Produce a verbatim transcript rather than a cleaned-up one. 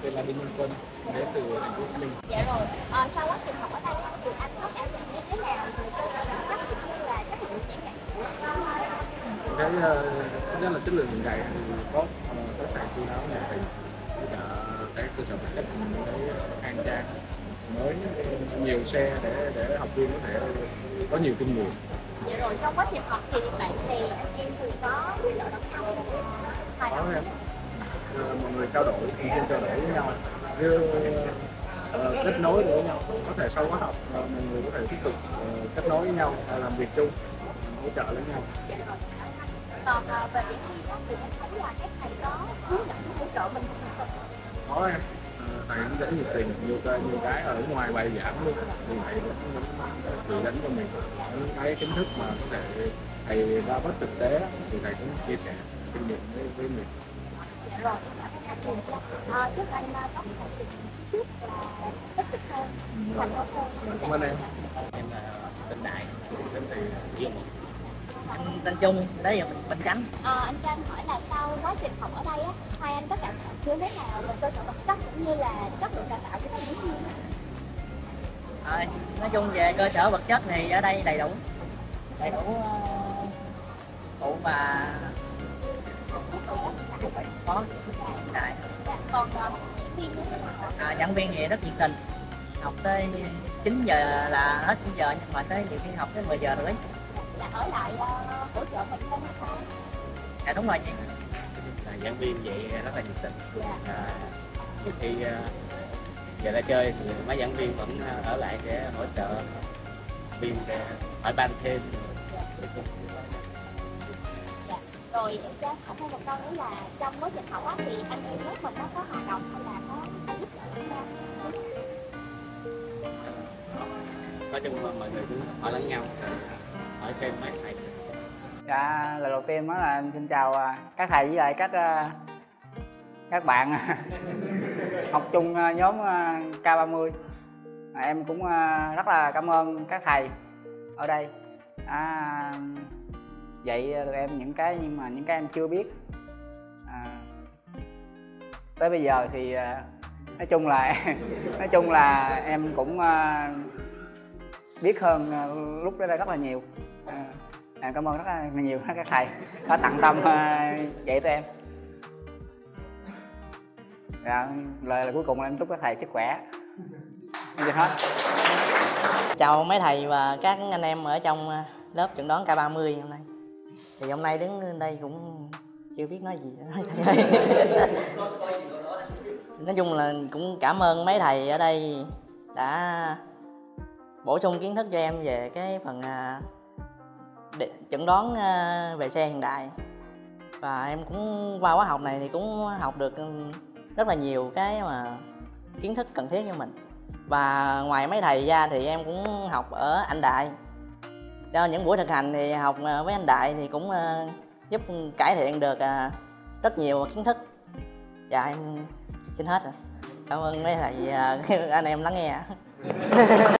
tên là Đinh Minh Quân, đến từ thành phố Hồ Chí Minh. Dạ rồi, à, sau quá trình học ở đây thì anh có cảm nhận như thế nào về cơ sở vật chất cũng như là chất lượng giảng dạy? Cái uh, thứ nhất là chất lượng giảng dạy thì tốt, uh, các thầy cô giáo nhà thầy, với cả cái cơ sở vật chất, cái khang trang mới, nhiều xe để để học viên có thể có nhiều kinh nghiệm. Dạ rồi, trong quá trình học thì bạn bè anh em thường có giúp đỡ lẫn nhau hay Có không? em, uh, mọi người trao đổi, thường xuyên trao đổi với nhau, với uh, kết nối với nhau. Có thể sau khóa học uh, mọi người có thể tiếp tục uh, kết nối với nhau, uh, làm việc chung, hỗ trợ lẫn nhau. Dạ rồi. Còn uh, về điểm thi đó thì em thấy là các thầy có hướng dẫn hỗ trợ mình không? Có em, uh, thầy hướng dẫn nhiệt tình, nhiều cái nhiều cái ở ngoài bài giảng luôn thì thầy cũng hướng dẫn cho mình những cái kiến thức mà có thể thầy ra bắt thực tế thì thầy cũng chia sẻ kinh nghiệm với, với mình. Dạ rồi, à, chúc anh uh, có một cuộc trước là tích cực hơn, thành công hơn. Cảm ơn em. Em là tên Đại, Đến từ Dương. em tên Trung, đấy giờ mình Bình Chánh. À, anh cho anh hỏi là sau quá trình học ở đây á, hai anh có cảm nhận như thế nào về cơ sở vật chất cũng như là chất lượng đào tạo của các giáo viên? À, nói chung về cơ sở vật chất thì ở đây đầy đủ, đầy đủ uh, cụ và có đại. Còn uh, giảng viên như thế nào? À, giảng viên thì rất nhiệt tình, học tới chín giờ là hết chín giờ nhưng mà tới nhiều khi học tới mười giờ rưỡi. Là ở lại uh, hỗ trợ mình không sao? Dạ đúng rồi chị. Là giảng viên vậy rất là nhiệt tình. Dạ. À, nhiều khi uh, giờ ra chơi thì mấy giảng viên vẫn ở lại để hỗ trợ viên để hỏi ban thêm. Dạ. Rồi em cho hỏi thêm một câu nữa là trong quá trình học á, thì anh em lớp mình nó có hoạt động hay là có hay giúp đỡ lẫn nhau? Nói chung là mọi người cũng hỏi lẫn nhau, hỏi thêm mấy thầy. Dạ, lần đầu tiên đó là em xin chào các thầy với lại các các bạn học chung nhóm K ba mươi. Em cũng rất là cảm ơn các thầy ở đây à, dạy tụi em những cái nhưng mà những cái em chưa biết. À, tới bây giờ thì nói chung là nói chung là em cũng biết hơn lúc đó rất là nhiều. À, em cảm ơn rất là nhiều các thầy có tận tâm dạy tụi em. Dạ, lời là cuối cùng là em chúc các thầy sức khỏe. Em hết. Chào mấy thầy và các anh em ở trong lớp chẩn đoán K ba mươi hôm nay. Thì hôm nay đứng lên đây cũng chưa biết nói gì nữa. Nói chung là cũng cảm ơn mấy thầy ở đây đã bổ sung kiến thức cho em về cái phần để chẩn đoán về xe hiện đại. Và em cũng qua khóa học này thì cũng học được rất là nhiều cái mà kiến thức cần thiết cho mình. Và ngoài mấy thầy ra thì em cũng học ở anh Đại. Cho những buổi thực hành thì học với anh Đại thì cũng giúp cải thiện được rất nhiều kiến thức. Dạ em xin hết rồi. Cảm ơn mấy thầy anh em lắng nghe.